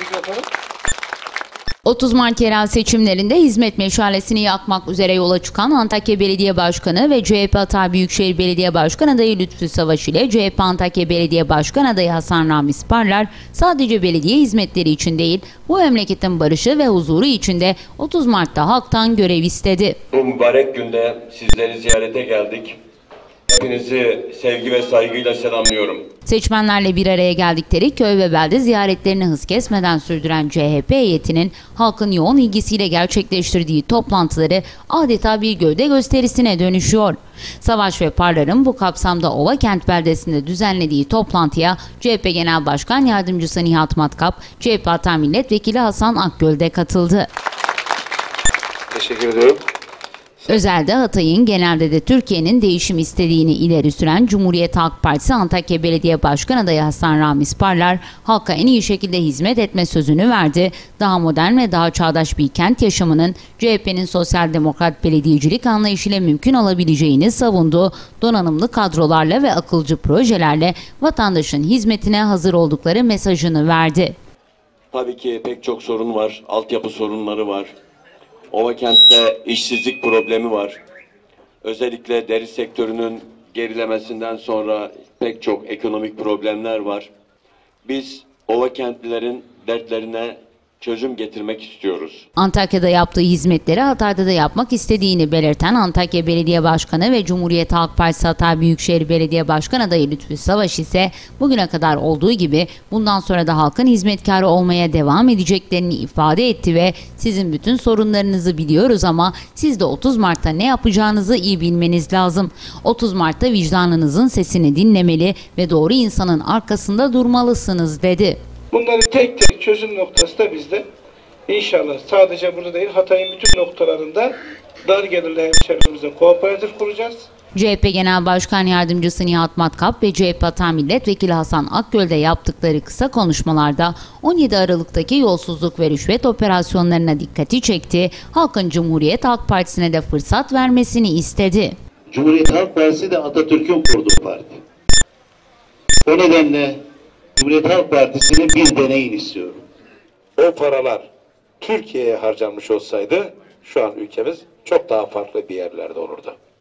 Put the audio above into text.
mikrofonu. 30 Mart yerel seçimlerinde hizmet meşalesini yakmak üzere yola çıkan Antakya Belediye Başkanı ve CHP Hatay Büyükşehir Belediye Başkan adayı Lütfü Savaş ile CHP Antakya Belediye Başkan adayı Hasan Ramiz Parlar sadece belediye hizmetleri için değil, bu memleketin barışı ve huzuru için de 30 Mart'ta halktan görev istedi. Bu mübarek günde sizleri ziyarete geldik. Hepinizi sevgi ve saygıyla selamlıyorum. Seçmenlerle bir araya geldikleri köy ve belde ziyaretlerini hız kesmeden sürdüren CHP heyetinin halkın yoğun ilgisiyle gerçekleştirdiği toplantıları adeta bir gövde gösterisine dönüşüyor. Savaş ve Parlar'ın bu kapsamda Ovakent beldesinde düzenlediği toplantıya CHP Genel Başkan Yardımcısı Nihat Matkap, CHP Hatay Milletvekili Hasan Akgöl de katıldı. Teşekkür ediyorum. Özelde Hatay'ın genelde de Türkiye'nin değişim istediğini ileri süren Cumhuriyet Halk Partisi Antakya Belediye Başkan adayı Hasan Ramiz Parlar, halka en iyi şekilde hizmet etme sözünü verdi. Daha modern ve daha çağdaş bir kent yaşamının CHP'nin sosyal demokrat belediyecilik anlayışıyla mümkün olabileceğini savundu. Donanımlı kadrolarla ve akılcı projelerle vatandaşın hizmetine hazır oldukları mesajını verdi. Tabii ki pek çok sorun var, altyapı sorunları var. Ovakent'te işsizlik problemi var. Özellikle deri sektörünün gerilemesinden sonra pek çok ekonomik problemler var. Biz Ovakentlilerin dertlerine çözüm getirmek istiyoruz. Antakya'da yaptığı hizmetleri Hatay'da da yapmak istediğini belirten Antakya Belediye Başkanı ve Cumhuriyet Halk Partisi Hatay Büyükşehir Belediye Başkan adayı Lütfü Savaş ise bugüne kadar olduğu gibi bundan sonra da halkın hizmetkarı olmaya devam edeceklerini ifade etti ve sizin bütün sorunlarınızı biliyoruz ama siz de 30 Mart'ta ne yapacağınızı iyi bilmeniz lazım. 30 Mart'ta vicdanınızın sesini dinlemeli ve doğru insanın arkasında durmalısınız dedi. Bunların tek tek çözüm noktası da bizde. İnşallah sadece burada değil, Hatay'ın bütün noktalarında dar gelirli hemşehrilerimizle kooperatif kuracağız. CHP Genel Başkan Yardımcısı Nihat Matkap ve CHP Hatay Milletvekili Hasan Akgöl'de yaptıkları kısa konuşmalarda 17 Aralık'taki yolsuzluk ve rüşvet operasyonlarına dikkati çekti. Halkın Cumhuriyet Halk Partisi'ne de fırsat vermesini istedi. Cumhuriyet Halk Partisi de Atatürk'ün kurduğu parti. O nedenle Cumhuriyet Halk Partisi'nin bir deneyini istiyorum. O paralar Türkiye'ye harcanmış olsaydı şu an ülkemiz çok daha farklı bir yerlerde olurdu.